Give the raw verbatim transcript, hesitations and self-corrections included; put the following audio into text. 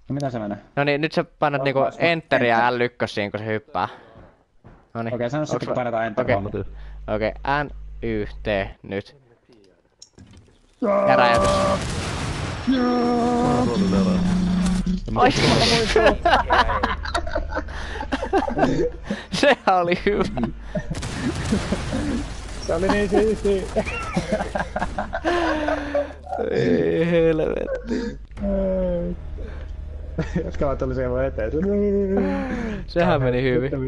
No mitä se menee? No niin, nyt sä painat niinku enteriä L yksi, kun se hyppää. Noniin. Okei, sano sitten kun painetaan enter. Okei, Okay. okei, N, Y, T, nyt. Ja räjähdys. Ai! Sehän oli hyvä. Se oli niin siisti. Ei helvetti. Jotka vaan tuli siihen mun eteen. Sehän meni hyvin.